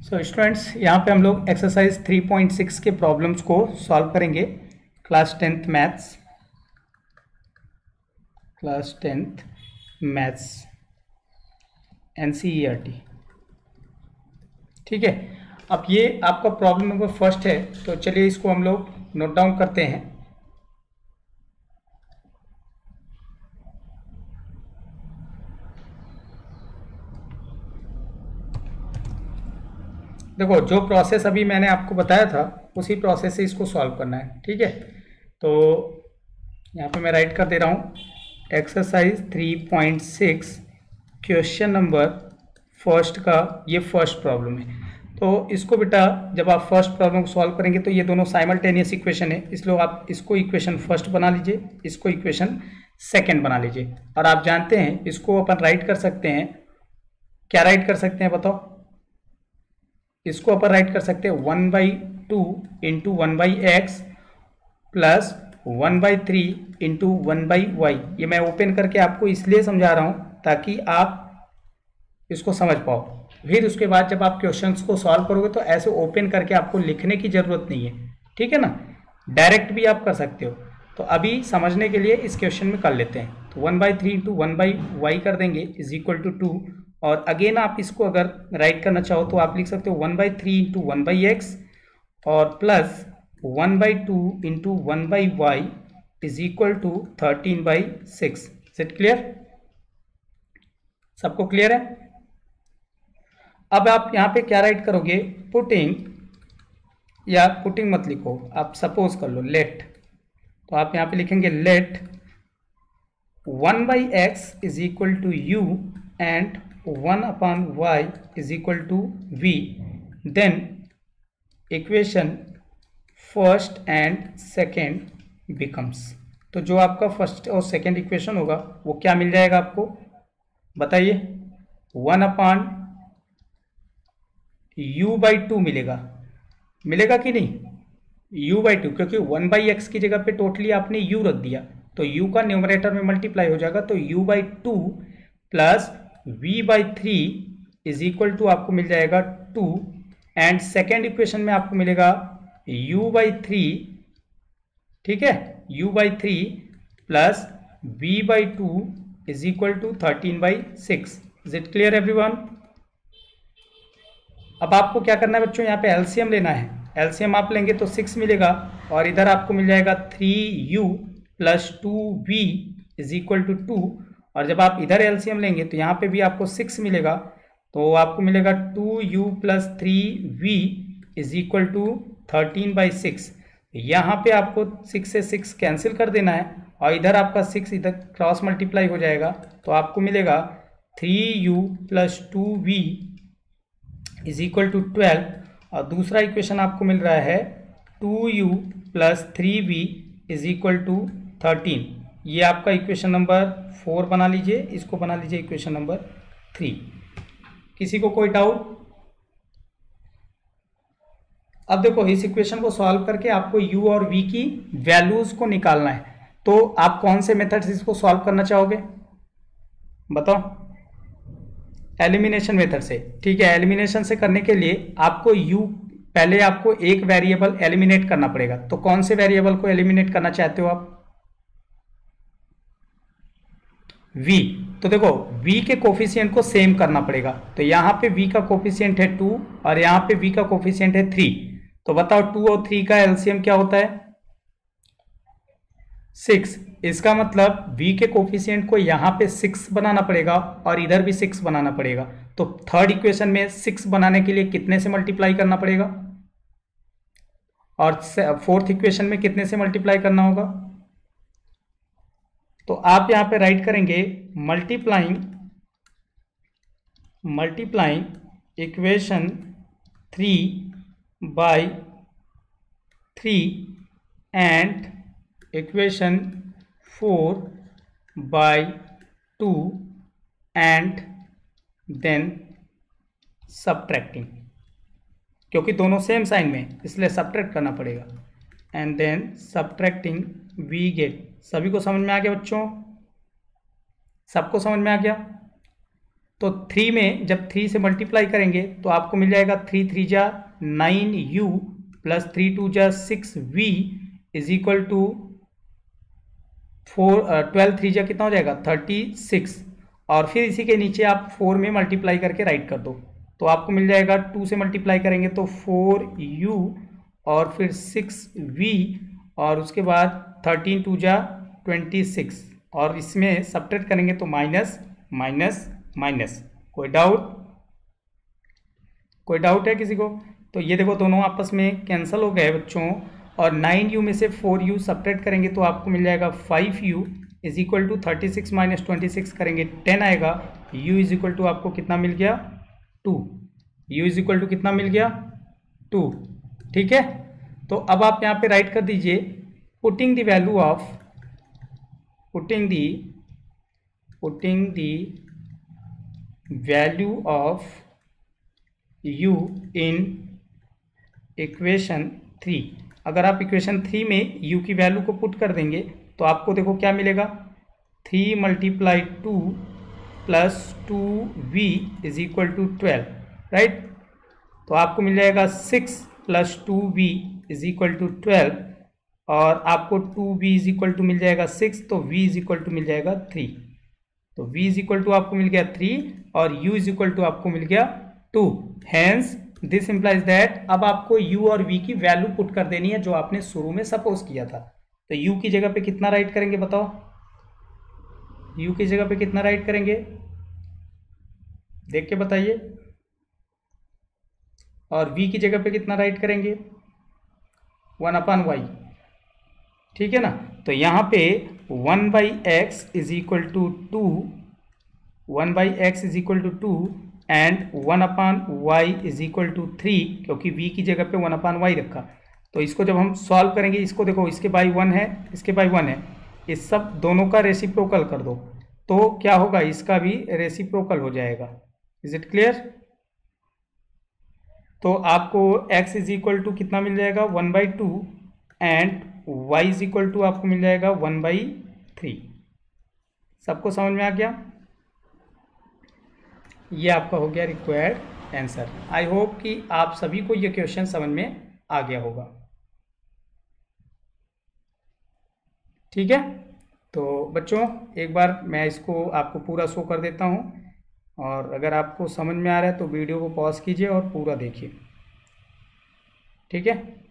So students, यहाँ पे हम लोग एक्सरसाइज 3.6 के प्रॉब्लम्स को सॉल्व करेंगे। Class 10th maths NCERT। ठीक है, अब ये आपका प्रॉब्लम नंबर फर्स्ट है, तो चलिए इसको हम लोग नोट डाउन करते हैं। देखो, जो प्रोसेस अभी मैंने आपको बताया था उसी प्रोसेस से इसको सॉल्व करना है। ठीक है, तो यहाँ पे मैं राइट कर दे रहा हूँ एक्सरसाइज 3.6 क्वेश्चन नंबर फर्स्ट का ये फर्स्ट प्रॉब्लम है। तो इसको बेटा जब आप फर्स्ट प्रॉब्लम को सॉल्व करेंगे तो ये दोनों साइमल्टेनियस इक्वेशन है, इसलिए आप इसको इक्वेशन फर्स्ट बना लीजिए, इसको इक्वेशन सेकंड बना लीजिए। और आप जानते हैं इसको अपन राइट कर सकते हैं, क्या राइट कर सकते हैं बताओ? इसको अपन राइट कर सकते हैं 1/2 into 1/x plus 1/3 into 1/y। ये मैं ओपन करके आपको इसलिए समझा रहा हूँ ताकि आप इसको समझ पाओ। फिर उसके बाद जब आप क्वेश्चंस को सॉल्व करोगे तो ऐसे ओपन करके आपको लिखने की जरूरत नहीं है। ठीक है ना, डायरेक्ट भी आप कर सकते हो। तो अभी समझने के लिए इस क्वेश्चन में कर लेते हैं। तो 1/3 इंटू 1/y कर देंगे इज इक्वल टू 2। और अगेन आप इसको अगर राइट करना चाहो तो आप लिख सकते हो 1/3 इंटू 1/x और plus 1/2 into 1/y is equal to 13/6। It clear? सबको क्लियर है? अब आप यहाँ पे क्या राइट करोगे? पुटिंग, या पुटिंग मत लिखो, आप सपोज कर लो लेट। तो आप यहाँ पे लिखेंगे let 1/x is equal to u and 1/y is equal to v। Then equation first and second becomes. तो जो आपका फर्स्ट और सेकेंड इक्वेशन होगा वो क्या मिल जाएगा आपको बताइए? 1/u/2 मिलेगा कि नहीं? u/2, क्योंकि 1/x की जगह पे टोटली आपने u रख दिया तो u का न्यूमरेटर में मल्टीप्लाई हो जाएगा। तो u/2 plus v/3 is equal to आपको मिल जाएगा 2 एंड सेकेंड इक्वेशन में आपको मिलेगा u/3। ठीक है, u/3 plus v/2 is equal to 13/6। Is it clear everyone? अब आपको क्या करना है बच्चों, यहाँ पे एलसीएम लेना है। एलसीएम आप लेंगे तो 6 मिलेगा और इधर आपको मिल जाएगा 3u plus 2v is equal to 2। और जब आप इधर एलसीएम लेंगे तो यहाँ पे भी आपको 6 मिलेगा, तो आपको मिलेगा 2u plus 3v is equal to 13/6। यहाँ पे आपको 6 से 6 कैंसिल कर देना है और इधर आपका 6 इधर क्रॉस मल्टीप्लाई हो जाएगा, तो आपको मिलेगा 3u plus 2v is equal to 12। और दूसरा इक्वेशन आपको मिल रहा है 2u plus 3v is equal to 13। ये आपका इक्वेशन नंबर 4 बना लीजिए, इसको बना लीजिए इक्वेशन नंबर 3। किसी को कोई डाउट? अब देखो, इस इक्वेशन को सॉल्व करके आपको u और v की वैल्यूज को निकालना है। तो आप कौन से मेथड से इसको सॉल्व करना चाहोगे बताओ? एलिमिनेशन मेथड से। ठीक है, एलिमिनेशन से करने के लिए आपको पहले आपको एक वेरिएबल एलिमिनेट करना पड़ेगा। तो कौन से वेरिएबल को एलिमिनेट करना चाहते हो आप? v। तो देखो, v के कोफिशिएंट को सेम करना पड़ेगा। तो यहाँ पे v का कोफिशिएंट है 2 और यहाँ पे v का कोफिशिएंट है 3। तो बताओ 2 और 3 का एलसीएम क्या होता है? 6। इसका मतलब v के कोफिशिएंट को यहाँ पे 6 बनाना पड़ेगा और इधर भी 6 बनाना पड़ेगा। तो थर्ड इक्वेशन में 6 बनाने के लिए कितने से मल्टीप्लाई करना पड़ेगा और फोर्थ इक्वेशन में कितने से मल्टीप्लाई करना होगा? तो आप यहाँ पे राइट करेंगे multiplying equation 3/3 and equation 4/2 and then subtracting, क्योंकि दोनों सेम साइन में इसलिए सब्ट्रैक्ट करना पड़ेगा। And then subtracting we get. सभी को समझ में आ गया बच्चों? सबको समझ में आ गया? तो 3 में जब 3 से मल्टीप्लाई करेंगे तो आपको मिल जाएगा 3 3 जा 9u प्लस 3 2 जा 6v इज इक्वल टू 12 3 जा कितना हो जाएगा 36। और फिर इसी के नीचे आप 4 में मल्टीप्लाई करके राइट कर दो तो आपको मिल जाएगा 2 से मल्टीप्लाई करेंगे तो 4u और फिर 6v और उसके बाद 13 2 जा 26 और इसमें सब्ट्रैक्ट करेंगे तो माइनस माइनस माइनस। कोई डाउट है किसी को? तो ये देखो दोनों आपस में कैंसिल हो गए बच्चों और 9u में से 4u सब्ट्रैक्ट करेंगे तो आपको मिल जाएगा 5u is equal to 36 minus 26 करेंगे 10 आएगा। u इज इक्वल टू आपको कितना मिल गया 2। u इज इक्वल टू कितना मिल गया 2। ठीक है, तो अब आप यहाँ पे राइट कर दीजिए putting the value of value of u in equation 3। अगर आप इक्वेशन 3 में u की वैल्यू को पुट कर देंगे तो आपको देखो क्या मिलेगा 3 multiply 2 plus 2v is equal to 12 right. तो आपको मिल जाएगा 6 plus 2v is equal to 12 और आपको 2v इज इक्वल टू मिल जाएगा 6 तो v इज इक्वल टू मिल जाएगा 3। तो v इज इक्वल टू आपको मिल गया 3 और u इज इक्वल टू आपको मिल गया 2। हैंस दिस इंप्लाइज दैट अब आपको u और v की वैल्यू पुट कर देनी है जो आपने शुरू में सपोज किया था। तो u की जगह पे कितना राइट करेंगे बताओ, u की जगह पे कितना राइट करेंगे देख के बताइए, और v की जगह पे कितना राइट करेंगे 1/y। ठीक है ना, तो यहाँ पे 1/x is equal to 2, 1/x is equal to 2 and 1/y is equal to 3 क्योंकि v की जगह पे 1/y रखा। तो इसको जब हम सॉल्व करेंगे इसको देखो इसके बाई 1 है इसके बाई 1 है, इस सब दोनों का रेसिप्रोकल कर दो तो क्या होगा इसका भी रेसिप्रोकल हो जाएगा। Is it clear? तो आपको x इज इक्वल टू कितना मिल जाएगा 1/2 and y is equal to आपको मिल जाएगा 1/3। सबको समझ में आ गया? ये आपका हो गया रिक्वायर्ड आंसर। आई होप कि आप सभी को ये क्वेश्चन समझ में आ गया होगा। ठीक है, तो बच्चों एक बार मैं इसको आपको पूरा शो कर देता हूँ और अगर आपको समझ में आ रहा है तो वीडियो को पॉज कीजिए और पूरा देखिए। ठीक है।